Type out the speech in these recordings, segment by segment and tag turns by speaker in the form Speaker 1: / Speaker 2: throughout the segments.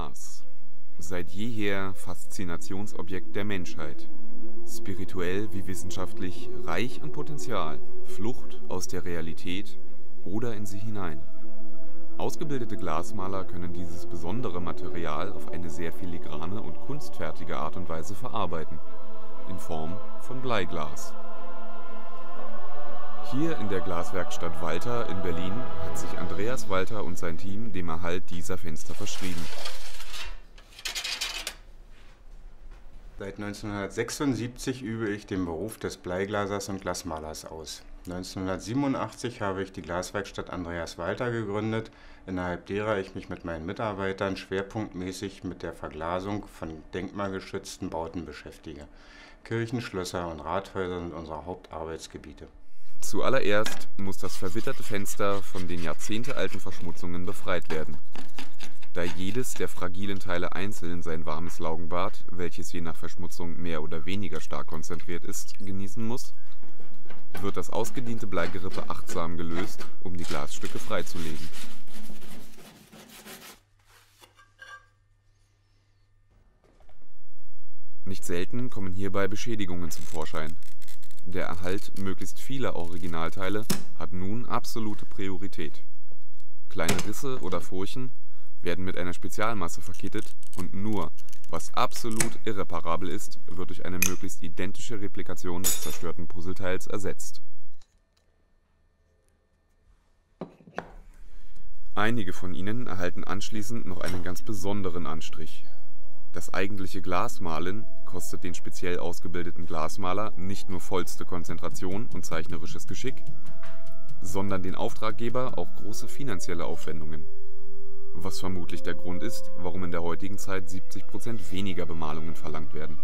Speaker 1: Glas. Seit jeher Faszinationsobjekt der Menschheit. Spirituell wie wissenschaftlich reich an Potenzial, Flucht aus der Realität oder in sie hinein. Ausgebildete Glasmaler können dieses besondere Material auf eine sehr filigrane und kunstfertige Art und Weise verarbeiten, in Form von Bleiglas. Hier in der Glaswerkstatt Walter in Berlin hat sich Andreas Walter und sein Team dem Erhalt dieser Fenster verschrieben.
Speaker 2: Seit 1976 übe ich den Beruf des Bleiglasers und Glasmalers aus. 1987 habe ich die Glaswerkstatt Andreas Walter gegründet, innerhalb derer ich mich mit meinen Mitarbeitern schwerpunktmäßig mit der Verglasung von denkmalgeschützten Bauten beschäftige. Kirchen, Schlösser und Rathäuser sind unsere Hauptarbeitsgebiete.
Speaker 1: Zuallererst muss das verwitterte Fenster von den jahrzehntealten Verschmutzungen befreit werden. Da jedes der fragilen Teile einzeln sein warmes Laugenbad, welches je nach Verschmutzung mehr oder weniger stark konzentriert ist, genießen muss, wird das ausgediente Bleigerippe achtsam gelöst, um die Glasstücke freizulegen. Nicht selten kommen hierbei Beschädigungen zum Vorschein. Der Erhalt möglichst vieler Originalteile hat nun absolute Priorität. Kleine Risse oder Furchen werden mit einer Spezialmasse verkittet und nur, was absolut irreparabel ist, wird durch eine möglichst identische Replikation des zerstörten Puzzleteils ersetzt. Einige von ihnen erhalten anschließend noch einen ganz besonderen Anstrich. Das eigentliche Glasmalen kostet den speziell ausgebildeten Glasmaler nicht nur vollste Konzentration und zeichnerisches Geschick, sondern den Auftraggeber auch große finanzielle Aufwendungen. Was vermutlich der Grund ist, warum in der heutigen Zeit 70% weniger Bemalungen verlangt werden.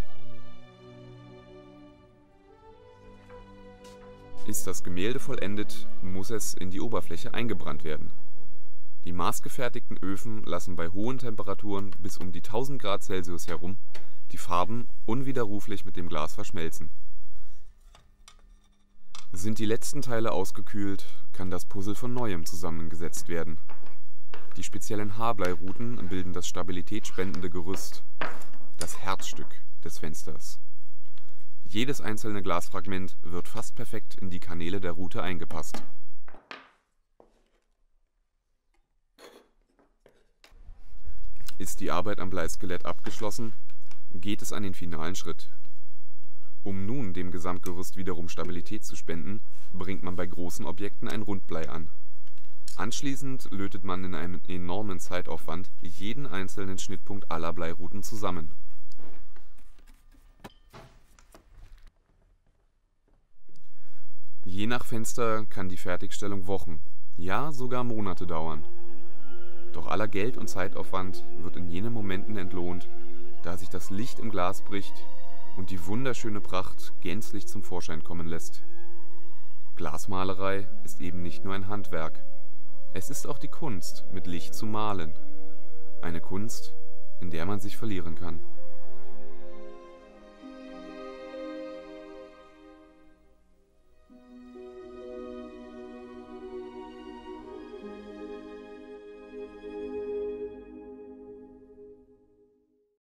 Speaker 1: Ist das Gemälde vollendet, muss es in die Oberfläche eingebrannt werden. Die maßgefertigten Öfen lassen bei hohen Temperaturen bis um die 1000 Grad Celsius herum die Farben unwiderruflich mit dem Glas verschmelzen. Sind die letzten Teile ausgekühlt, kann das Puzzle von neuem zusammengesetzt werden. Die speziellen Haarbleiruten bilden das stabilitätsspendende Gerüst, das Herzstück des Fensters. Jedes einzelne Glasfragment wird fast perfekt in die Kanäle der Rute eingepasst. Ist die Arbeit am Bleiskelett abgeschlossen, geht es an den finalen Schritt. Um nun dem Gesamtgerüst wiederum Stabilität zu spenden, bringt man bei großen Objekten ein Rundblei an. Anschließend lötet man in einem enormen Zeitaufwand jeden einzelnen Schnittpunkt aller Bleiruten zusammen. Je nach Fenster kann die Fertigstellung Wochen, ja sogar Monate dauern. Doch aller Geld- und Zeitaufwand wird in jenen Momenten entlohnt, da sich das Licht im Glas bricht und die wunderschöne Pracht gänzlich zum Vorschein kommen lässt. Glasmalerei ist eben nicht nur ein Handwerk. Es ist auch die Kunst, mit Licht zu malen. Eine Kunst, in der man sich verlieren kann.